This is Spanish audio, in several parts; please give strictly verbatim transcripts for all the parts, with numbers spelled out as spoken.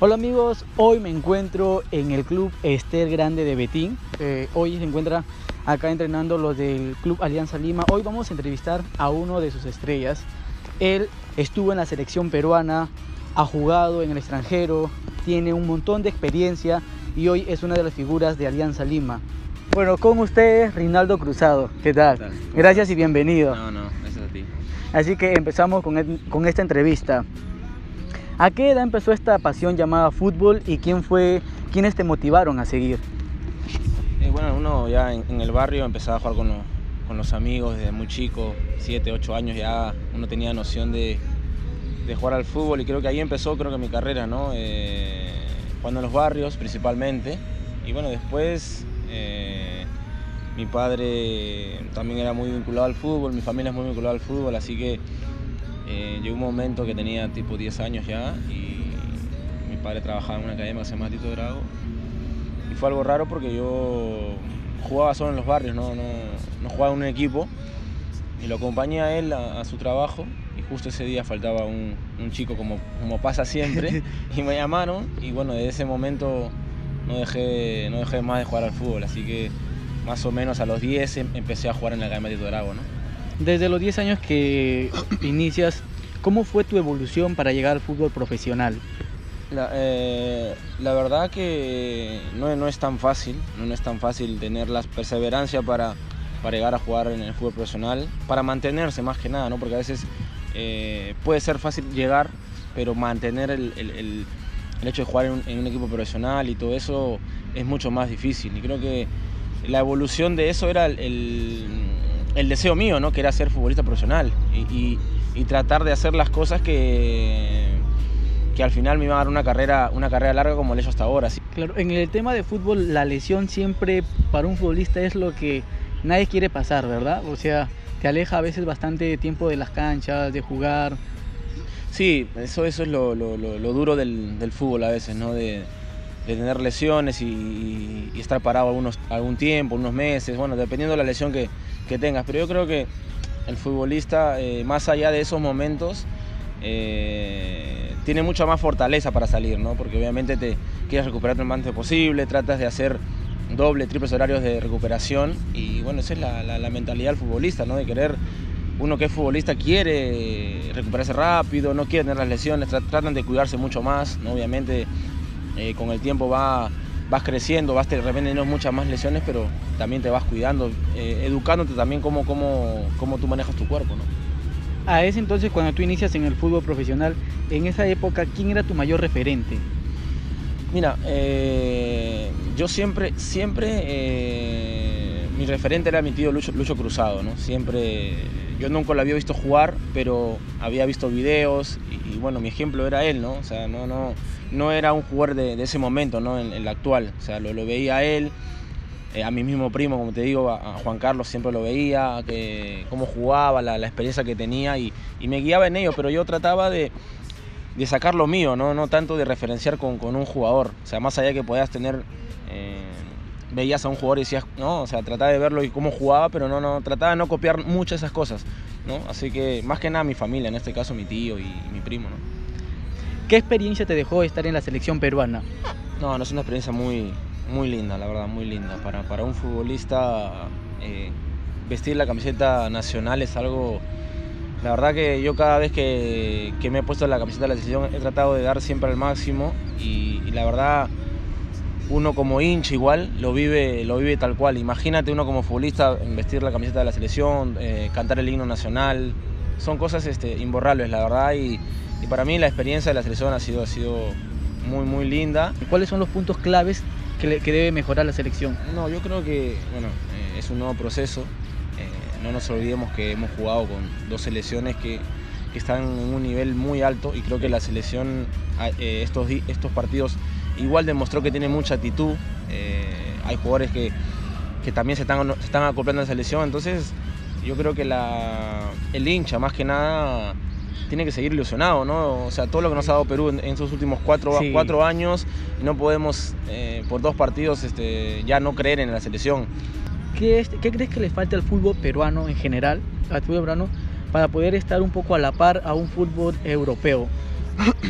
Hola amigos, hoy me encuentro en el Club Ester Grande de Betín. Eh, hoy se encuentra acá entrenando los del Club Alianza Lima. Hoy vamos a entrevistar a uno de sus estrellas. Él estuvo en la selección peruana, ha jugado en el extranjero, tiene un montón de experiencia y hoy es una de las figuras de Alianza Lima. Bueno, con ustedes, Rinaldo Cruzado. ¿Qué tal? ¿Qué tal? Gracias y bienvenido. No, no, gracias a ti. Así que empezamos con, el, con esta entrevista. ¿A qué edad empezó esta pasión llamada fútbol y quién fue, quiénes te motivaron a seguir? Eh, bueno, uno ya en, en el barrio empezaba a jugar con, lo, con los amigos desde muy chico, siete, ocho años ya uno tenía noción de, de jugar al fútbol y creo que ahí empezó creo que mi carrera, ¿no? Eh, jugando en los barrios principalmente y bueno, después eh, mi padre también era muy vinculado al fútbol, mi familia es muy vinculada al fútbol, así que Eh, llegó un momento que tenía tipo diez años ya y mi padre trabajaba en una academia que se llama Tito Drago y fue algo raro porque yo jugaba solo en los barrios, no, no, no jugaba en un equipo y lo acompañé a él a, a su trabajo y justo ese día faltaba un, un chico como, como pasa siempre y me llamaron y bueno, desde ese momento no dejé, no dejé más de jugar al fútbol, así que más o menos a los diez empecé a jugar en la academia Tito Drago, ¿no? Desde los diez años que inicias, ¿cómo fue tu evolución para llegar al fútbol profesional? La, eh, la verdad que no, no es tan fácil, no, no es tan fácil tener la perseverancia para, para llegar a jugar en el fútbol profesional, para mantenerse más que nada, ¿no? Porque a veces eh, puede ser fácil llegar, pero mantener el, el, el, el hecho de jugar en un, en un equipo profesional y todo eso es mucho más difícil. Y creo que la evolución de eso era el, el el deseo mío, ¿no? Que era ser futbolista profesional y, y, y tratar de hacer las cosas que, que al final me iban a dar una carrera, una carrera larga como lo he hecho hasta ahora. ¿Sí? Claro, en el tema de fútbol, la lesión siempre para un futbolista es lo que nadie quiere pasar, ¿verdad? O sea, te aleja a veces bastante tiempo de las canchas, de jugar. Sí, eso, eso es lo, lo, lo, lo duro del, del fútbol a veces, ¿no? De, de tener lesiones y, y estar parado algunos, algún tiempo, unos meses, bueno, dependiendo de la lesión que, que tengas. Pero yo creo que el futbolista, eh, más allá de esos momentos, eh, tiene mucha más fortaleza para salir, ¿no? Porque obviamente te quieres recuperarte lo más antes posible, tratas de hacer doble, triples horarios de recuperación y bueno, esa es la, la, la mentalidad del futbolista, ¿no? De querer, uno que es futbolista quiere recuperarse rápido, no quiere tener las lesiones, tratan de cuidarse mucho más, ¿no? Obviamente eh, con el tiempo va... vas creciendo, vas de repente teniendo muchas más lesiones, pero también te vas cuidando, eh, educándote también cómo, cómo, cómo tú manejas tu cuerpo, ¿no? A ese entonces, cuando tú inicias en el fútbol profesional, en esa época, ¿quién era tu mayor referente? Mira, eh, yo siempre, siempre, eh, mi referente era mi tío Lucho, Lucho Cruzado, ¿no? Siempre, yo nunca lo había visto jugar, pero había visto videos y, y bueno, mi ejemplo era él, ¿no? O sea, no, no, no era un jugador de, de ese momento, ¿no? En, en la actual, o sea, lo, lo veía a él, eh, a mi mismo primo, como te digo, a, a Juan Carlos siempre lo veía, que, cómo jugaba, la, la experiencia que tenía y, y me guiaba en ello, pero yo trataba de, de sacar lo mío, ¿no? No tanto de referenciar con, con un jugador, o sea, más allá de que podías tener, eh, veías a un jugador y decías, no, o sea, trataba de verlo y cómo jugaba, pero no, no, trataba de no copiar muchas de esas cosas, ¿no? Así que más que nada mi familia, en este caso mi tío y, y mi primo, ¿no? ¿Qué experiencia te dejó estar en la selección peruana? No, no es una experiencia muy, muy linda, la verdad, muy linda. Para, para un futbolista, eh, vestir la camiseta nacional es algo... La verdad que yo cada vez que, que me he puesto la camiseta de la selección he tratado de dar siempre al máximo y, y la verdad, uno como hincha igual lo vive, lo vive tal cual. Imagínate uno como futbolista vestir la camiseta de la selección, eh, cantar el himno nacional. Son cosas este, imborrables, la verdad, y, y para mí la experiencia de la selección ha sido, ha sido muy, muy linda. ¿Cuáles son los puntos claves que, le, que debe mejorar la selección? No, yo creo que bueno, eh, es un nuevo proceso. Eh, no nos olvidemos que hemos jugado con dos selecciones que, que están en un nivel muy alto y creo que la selección, eh, estos, estos partidos, igual demostró que tiene mucha actitud. Eh, hay jugadores que, que también se están, se están acoplando a la selección, entonces yo creo que la, el hincha más que nada tiene que seguir ilusionado, ¿no? O sea, todo lo que nos ha dado Perú en, en sus últimos cuatro, sí. cuatro años, no podemos eh, por dos partidos este, ya no creer en la selección. ¿Qué, es, ¿Qué crees que le falta al fútbol peruano en general, al fútbol peruano, para poder estar un poco a la par a un fútbol europeo?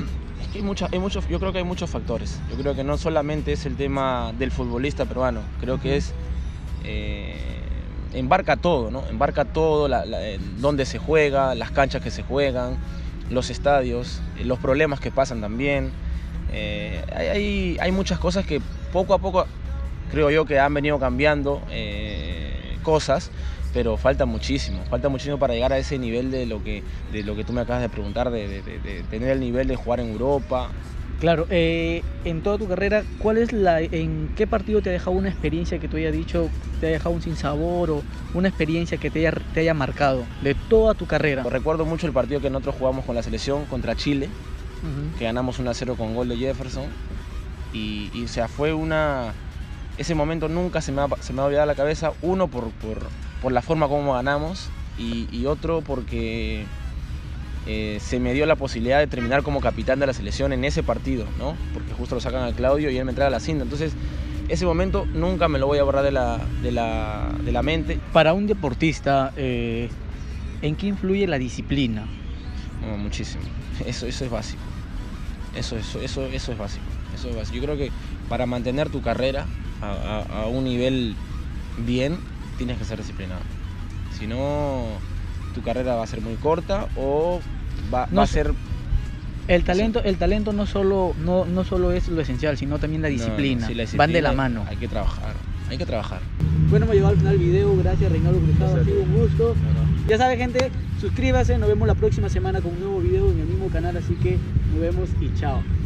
que hay muchas, hay muchos, yo creo que hay muchos factores. Yo creo que no solamente es el tema del futbolista peruano, creo que es... Eh, embarca todo, ¿no? Embarca todo, la, la, dónde se juega, las canchas que se juegan, los estadios, los problemas que pasan también. Eh, hay, hay muchas cosas que poco a poco creo yo que han venido cambiando eh, cosas, pero falta muchísimo, falta muchísimo para llegar a ese nivel de lo que, de lo que tú me acabas de preguntar, de, de, de, de tener el nivel de jugar en Europa. Claro, eh, en toda tu carrera, ¿cuál es la, ¿en qué partido te ha dejado una experiencia que tú hayas dicho, te ha dejado un sinsabor o una experiencia que te haya, te haya marcado de toda tu carrera? Recuerdo mucho el partido que nosotros jugamos con la selección contra Chile, uh-huh. que ganamos uno a cero con gol de Jefferson, y, y o sea, fue una... Ese momento nunca se me, ha, se me va a olvidar la cabeza, uno por, por, por la forma como ganamos y, y otro porque... Eh, se me dio la posibilidad de terminar como capitán de la selección en ese partido, ¿no? Porque justo lo sacan a Claudio y él me entrega la cinta. Entonces, ese momento nunca me lo voy a borrar de la, de la, de la mente. Para un deportista, eh, ¿en qué influye la disciplina? No, muchísimo. Eso, eso es básico. Eso, eso, eso, eso es básico. Eso es básico. Yo creo que para mantener tu carrera a, a, a un nivel bien, tienes que ser disciplinado. Si no... tu carrera va a ser muy corta o va, no, va a ser... El talento, el talento no, solo, no, no solo es lo esencial, sino también la disciplina. No, sí, la disciplina. Van de la mano. Hay que trabajar, hay que trabajar. Bueno, hemos llegado al final del video. Gracias, Reinaldo Cruzado. Ha sido un gusto. Bueno. Ya sabe, gente, suscríbase. Nos vemos la próxima semana con un nuevo video en el mismo canal. Así que nos vemos y chao.